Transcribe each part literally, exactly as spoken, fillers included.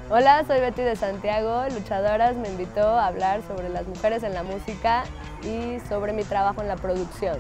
Hola, soy Betty de Santiago, Luchadoras me invitó a hablar sobre las mujeres en la música y sobre mi trabajo en la producción.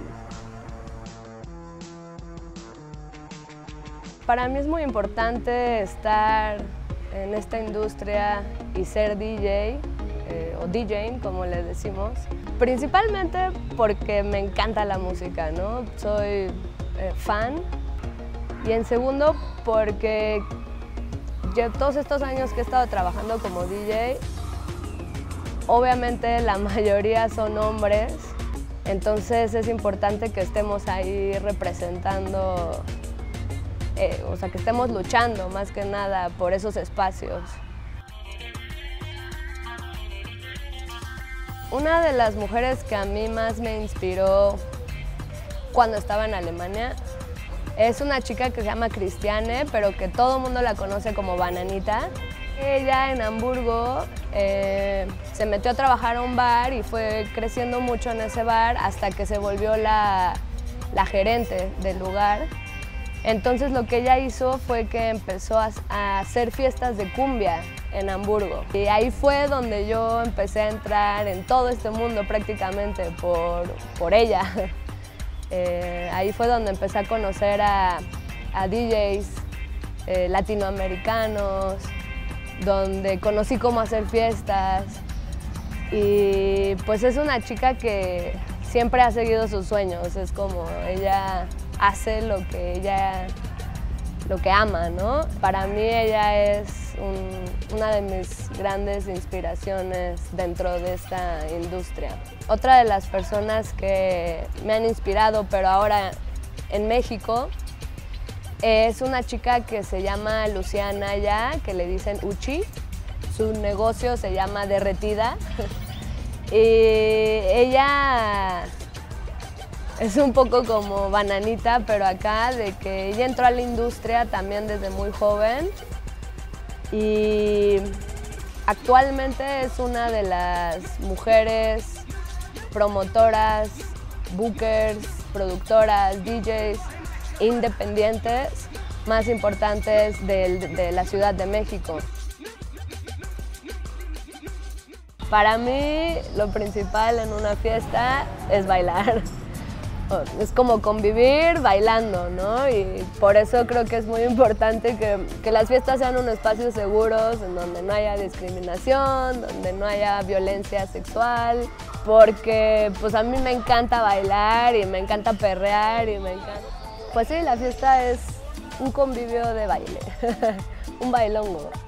Para mí es muy importante estar en esta industria y ser D J, eh, o DJing como le decimos, principalmente porque me encanta la música, ¿no? Soy eh, fan, y en segundo porque yo, todos estos años que he estado trabajando como D J, obviamente la mayoría son hombres, entonces es importante que estemos ahí representando, eh, o sea, que estemos luchando más que nada por esos espacios. Una de las mujeres que a mí más me inspiró cuando estaba en Alemania es una chica que se llama Christiane, pero que todo el mundo la conoce como Bananita. Ella en Hamburgo eh, se metió a trabajar a un bar y fue creciendo mucho en ese bar hasta que se volvió la, la gerente del lugar. Entonces lo que ella hizo fue que empezó a, a hacer fiestas de cumbia en Hamburgo. Y ahí fue donde yo empecé a entrar en todo este mundo prácticamente por, por ella. Eh, ahí fue donde empecé a conocer a, a D Js eh, latinoamericanos, donde conocí cómo hacer fiestas, y pues es una chica que siempre ha seguido sus sueños, es como ella hace lo que ella lo que ama, ¿no? Para mí ella es un, una de mis grandes inspiraciones dentro de esta industria. Otra de las personas que me han inspirado, pero ahora en México, es una chica que se llama Luciana ya, que le dicen Uchi. Su negocio se llama Derretida. Y ella es un poco como Bananita, pero acá de que ella entró a la industria también desde muy joven y actualmente es una de las mujeres promotoras, bookers, productoras, D Js independientes más importantes de, de la Ciudad de México. Para mí lo principal en una fiesta es bailar. Es como convivir bailando, ¿no? Y por eso creo que es muy importante que, que las fiestas sean unos espacios seguros, en donde no haya discriminación, donde no haya violencia sexual, porque pues a mí me encanta bailar y me encanta perrear y me encanta... Pues sí, la fiesta es un convivio de baile, un bailongo.